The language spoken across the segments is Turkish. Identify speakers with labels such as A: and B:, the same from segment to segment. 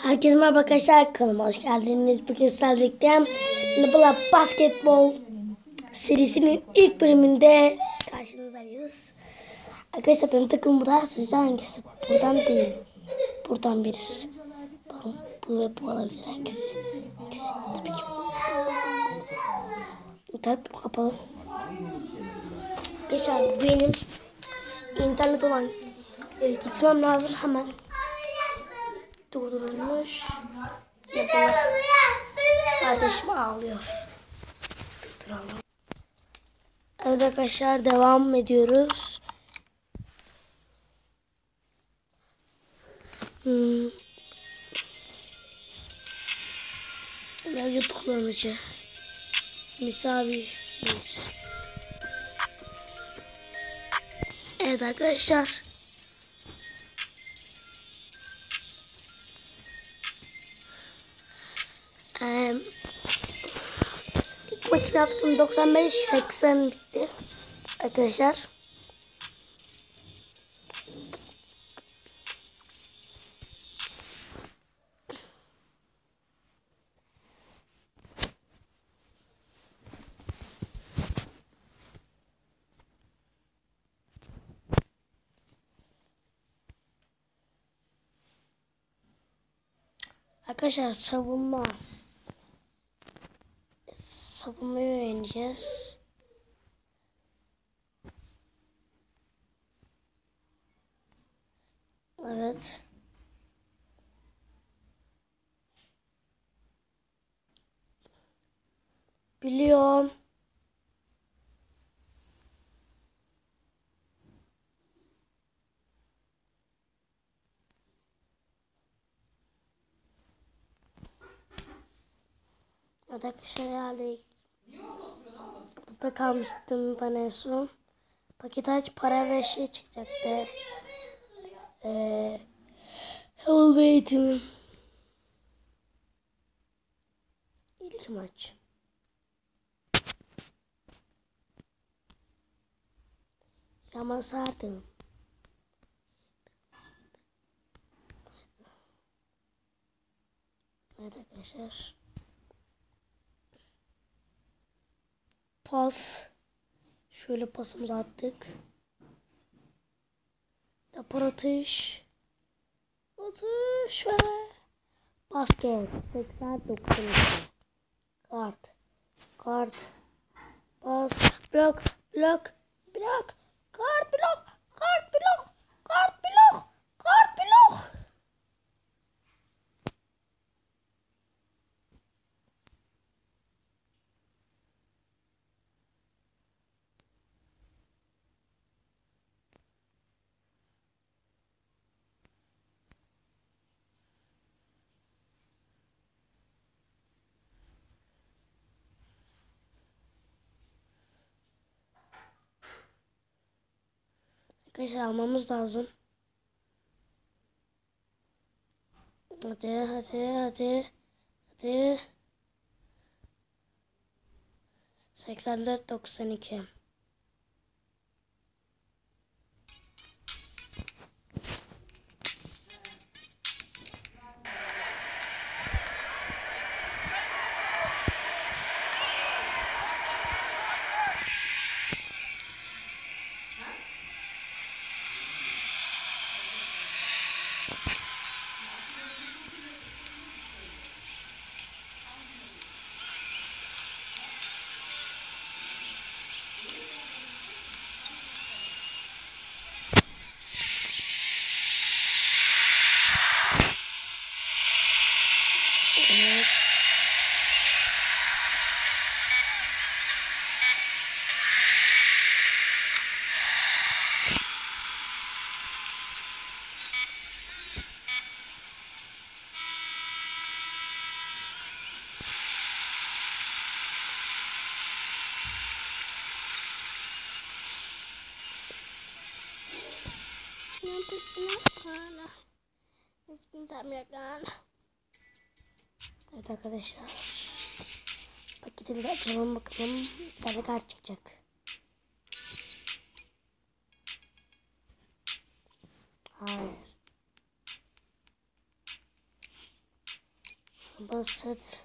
A: Herkese merhaba arkadaşlar, kanalıma hoş geldiniz. Bugün sizlerle birlikte Nabla Basketbol serisinin ilk bölümünde karşınızdayız. Arkadaşlar benim takımım burada. Sizce hangisi? Buradan değil. Buradan birisi. Bakın bu ve bu olabilir hangisi? Hangisi? Tabii ki bu. İnternet bu kapalı. Arkadaşlar benim internet olan yere gitmem lazım hemen. Durdurulmuş. Kardeşim ağlıyor. Durduralım. Evet arkadaşlar devam ediyoruz. Mevcut kullanıcı. Misafir. Evet arkadaşlar. İlk maçı yaptım, 95-80 bitti arkadaşlar. Arkadaşlar savunmayı öğreneceğiz. Evet. Biliyorum. Evet arkadaşlar herhalde burada kalmıştım ben en son. Paket aç, para ve şey çıkacaktı. Hell Eğitim'in ilk maç. Ama sardım. Evet arkadaşlar. Pas. Şöyle pasımızı attık. Depar atış. Atış ve basket. 80-92. Kart. Kart. Pas. Blok. Blok. Blok. Kart blok. Kart blok. Kart blok. Kart blok. Arkadaşlar almamız lazım. Hadi hadi hadi. Hadi. 84-92. Evet. Evet arkadaşlar. Paketimizi açalım bakalım. Bir tane kart çıkacak. Hayır. Basit.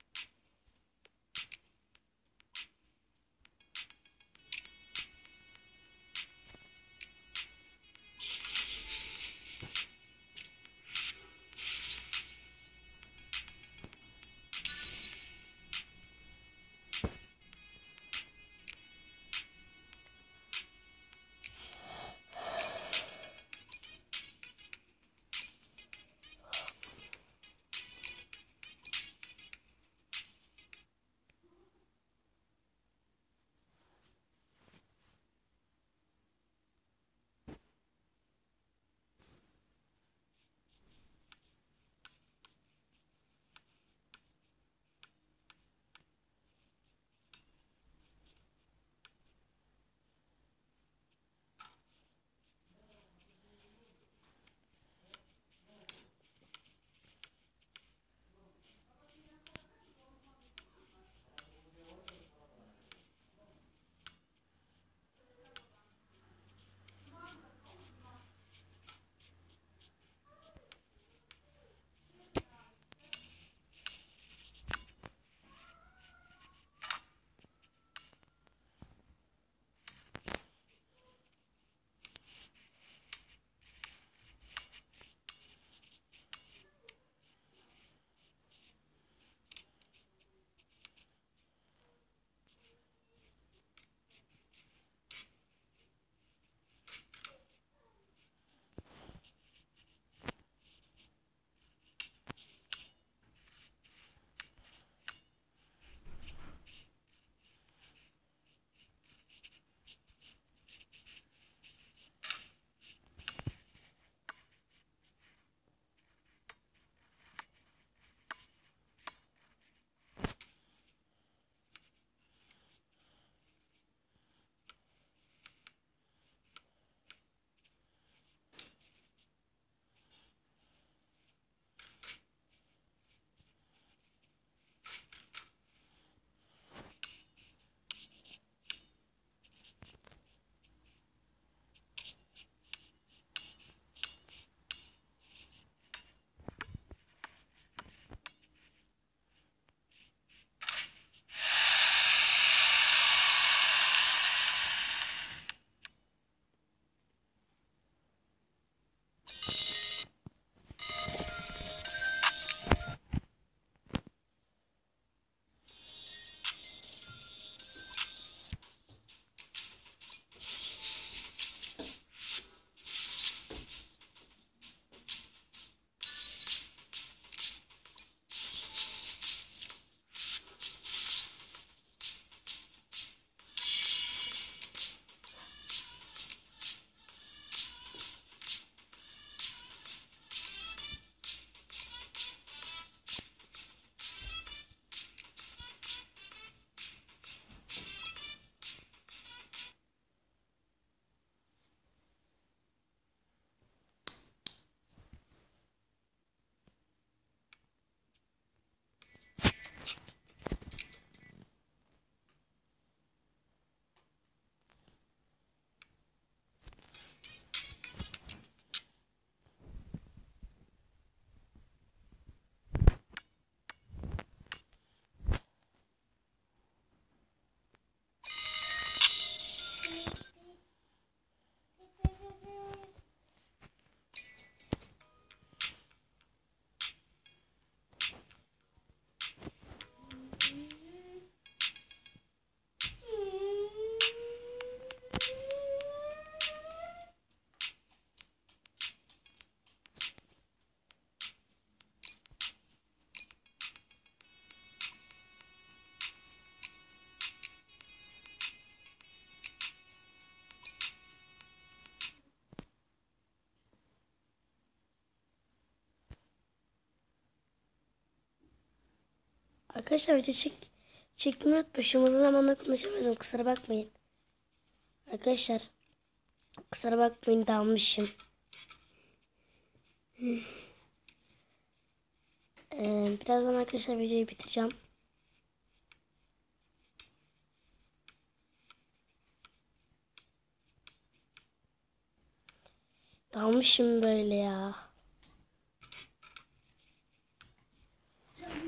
A: Arkadaşlar video çekmeyi unutmuşum. O zamanla konuşamadım. Kusura bakmayın. Arkadaşlar kusura bakmayın, dalmışım. Birazdan arkadaşlar videoyu bitireceğim. Dalmışım böyle ya.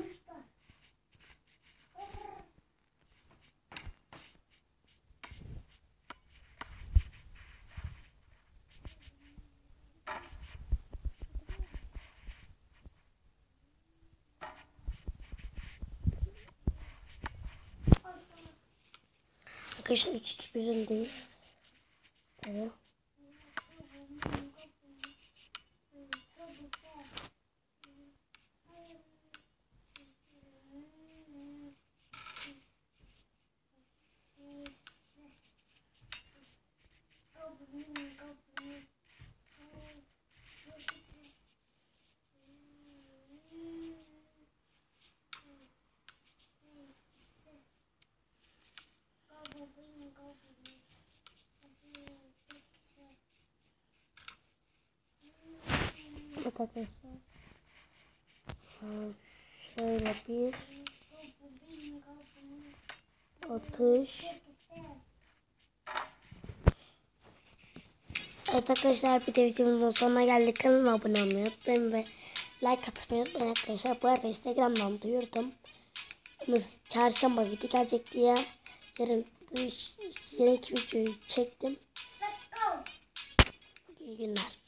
A: Arkadaşlar 3-2 biz öndeyiz. Evet. Evet arkadaşlar. Şöyle bir atış. Evet arkadaşlar, bir de videomuzun sonuna geldik. Kanalıma abone olmayı unutmayın ve like atmayı unutmayın arkadaşlar. Bu arada Instagram'dan duyurdum. Çarşamba video gelecek diye yarınki videoyu çektim. İyi günler.